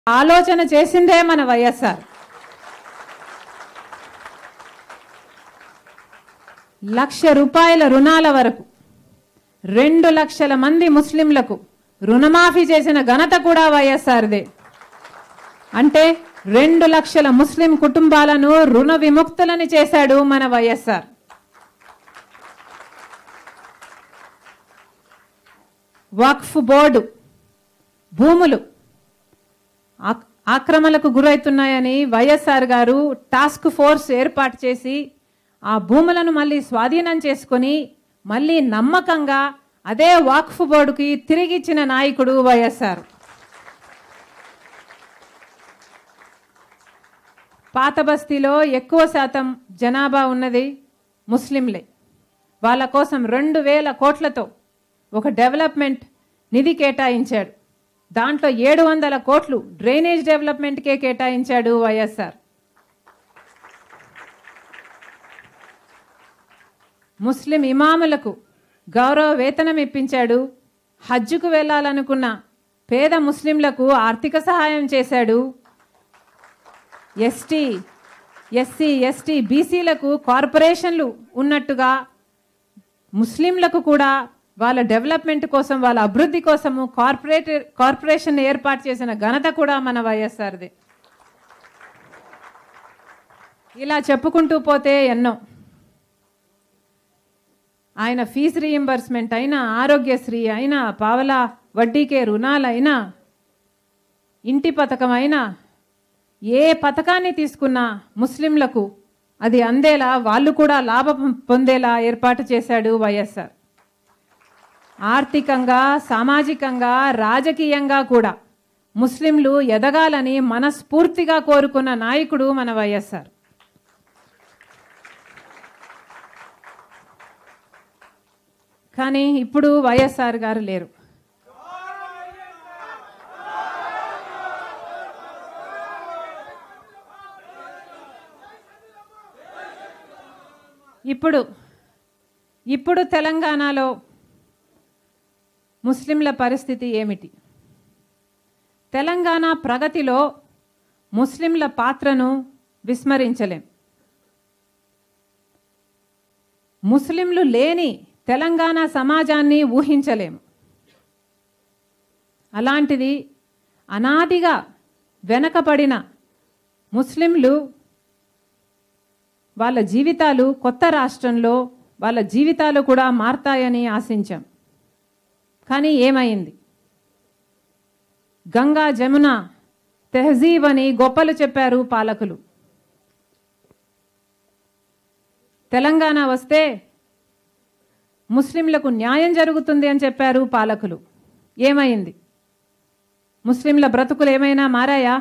ఆలోచన చేసిందే మన వైఎస్ఆర్. ₹1,00,000 రుణాల వరకు 2 లక్షల మంది ముస్లింలకు రుణమాఫీ చేసిన ఘనత కూడా వైఎస్ఆర్దే. అంటే 2 లక్షల ముస్లిం కుటుంబాలను రుణ విముక్తులని చేశాడు మన వైఎస్ఆర్. వక్ఫ్ బోర్డు భూములు ఆక్రమణలకు గురవుతున్నాయని వైఎస్ఆర్ గారు టాస్క్ ఫోర్స్ ఏర్పాటు చేసి ఆ భూములను మళ్ళీ స్వాధీనం చేసుకొని మళ్ళీ నమ్మకంగా అదే వక్ఫ్ బోర్డుకి తిరిగి ఇచ్చిన నాయకుడు వైఎస్ఆర్. పాత బస్తీలో ఎక్కువ శాతం జనాభా ఉన్నది ముస్లింలే. వాళ్ళ కోసం 2,000 కోట్లతో ఒక డెవలప్మెంట్ నిధి కేటాయించాడు. దాంట్లో 700 కోట్లు డ్రైనేజ్ డెవలప్మెంట్కే కేటాయించాడు వైఎస్ఆర్. ముస్లిం ఇమాములకు గౌరవ వేతనం ఇప్పించాడు. హజ్జుకు వెళ్ళాలనుకున్న పేద ముస్లింలకు ఆర్థిక సహాయం చేశాడు. ఎస్టీ, ఎస్సీ, బీసీలకు కార్పొరేషన్లు ఉన్నట్టుగా ముస్లింలకు కూడా వాళ్ళ డెవలప్మెంట్ కోసం, వాళ్ళ అభివృద్ధి కోసము కార్పొరేషన్ ఏర్పాటు చేసిన ఘనత కూడా మన వైఎస్ఆర్ది. ఇలా చెప్పుకుంటూ పోతే ఎన్నో. ఆయన ఫీజు రీయింబర్స్మెంట్ అయినా, ఆరోగ్యశ్రీ అయినా, పావలా వడ్డీకే రుణాలైనా, ఇంటి పథకం అయినా, ఏ పథకాన్ని తీసుకున్నా ముస్లింలకు అది అందేలా, వాళ్ళు కూడా లాభం పొందేలా ఏర్పాటు చేశాడు వైఎస్ఆర్. ఆర్థికంగా, సామాజికంగా, రాజకీయంగా కూడా ముస్లింలు ఎదగాలని మనస్ఫూర్తిగా కోరుకున్న నాయకుడు మన వైఎస్ఆర్. కానీ ఇప్పుడు వైఎస్ఆర్ గారు లేరు. ఇప్పుడు తెలంగాణలో ముస్లింల పరిస్థితి ఏమిటి? తెలంగాణ ప్రగతిలో ముస్లింల పాత్రను విస్మరించలేం. ముస్లింలు లేని తెలంగాణ సమాజాన్ని ఊహించలేము. అలాంటిది అనాదిగా వెనకబడిన ముస్లింలు వాళ్ళ జీవితాలు కొత్త రాష్ట్రంలో వాళ్ళ జీవితాలు కూడా మారతాయని ఆశించాం. కానీ ఏమైంది? గంగా జమున తెహజీబ్ అని గొప్పలు చెప్పారు పాలకులు. తెలంగాణ వస్తే ముస్లింలకు న్యాయం జరుగుతుంది అని చెప్పారు పాలకులు. ఏమైంది? ముస్లింల బ్రతుకులు ఏమైనా మారాయా?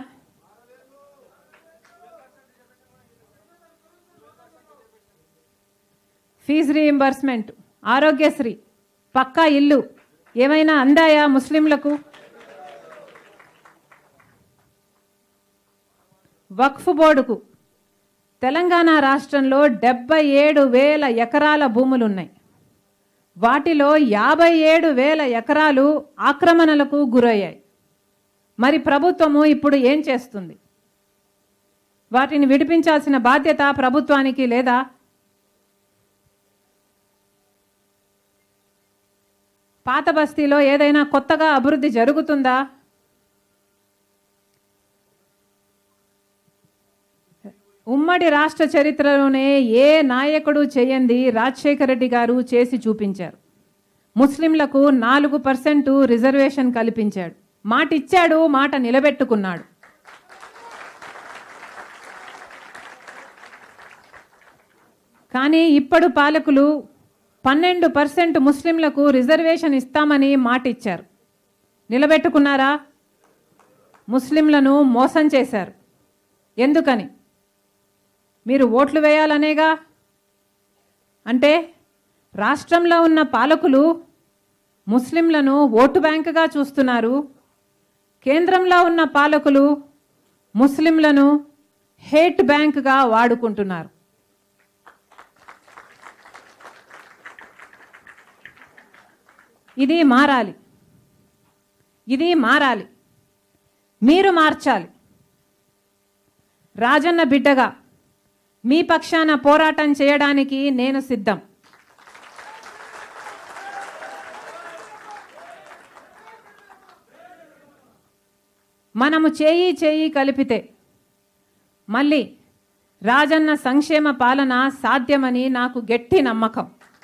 ఫీజు రీయింబర్స్మెంట్, ఆరోగ్యశ్రీ, పక్కా ఇల్లు ఏమైనా అందాయా ముస్లింలకు? వక్ఫ్ బోర్డుకు తెలంగాణ రాష్ట్రంలో 77,000 ఎకరాల భూములున్నాయి. వాటిలో 57,000 ఎకరాలు ఆక్రమణలకు గురయ్యాయి. మరి ప్రభుత్వము ఇప్పుడు ఏం చేస్తుంది? వాటిని విడిపించాల్సిన బాధ్యత ప్రభుత్వానికి లేదా? పాత బస్తీలో ఏదైనా కొత్తగా అభివృద్ధి జరుగుతుందా? ఉమ్మడి రాష్ట్ర చరిత్రలోనే ఏ నాయకుడు చేయంది రాజశేఖర రెడ్డి గారు చేసి చూపించారు. ముస్లింలకు 4% రిజర్వేషన్ కల్పించాడు. మాట ఇచ్చాడు, మాట నిలబెట్టుకున్నాడు. కానీ ఇప్పుడు పాలకులు 12% ముస్లింలకు రిజర్వేషన్ ఇస్తామని మాట ఇచ్చారు. నిలబెట్టుకున్నారా? ముస్లింలను మోసం చేశారు. ఎందుకని? మీరు ఓట్లు వేయాలనేగా. అంటే రాష్ట్రంలో ఉన్న పాలకులు ముస్లింలను ఓటు బ్యాంకుగా చూస్తున్నారు. కేంద్రంలో ఉన్న పాలకులు ముస్లింలను హేట్ బ్యాంకుగా వాడుకుంటున్నారు. ఇది మారాలి. మీరు మార్చాలి. రాజన్న బిడ్డగా మీ పక్షాన పోరాటం చేయడానికి నేను సిద్ధం. మనము చేయి కలిపితే మళ్ళీ రాజన్న సంక్షేమ పాలన సాధ్యమని నాకు గట్టి నమ్మకం.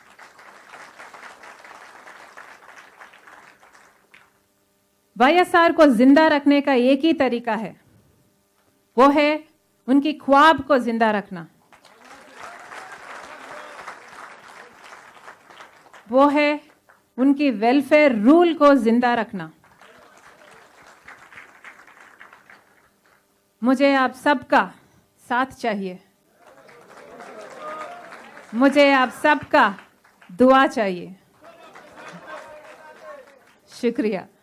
वाईएसआर को जिंदा रखने का एक ही तरीका है, वो है उनकी ख्वाब को जिंदा रखना, वो है उनकी वेलफेयर रूल को जिंदा रखना. मुझे आप सबका साथ चाहिए, मुझे आप सबका दुआ चाहिए. शुक्रिया.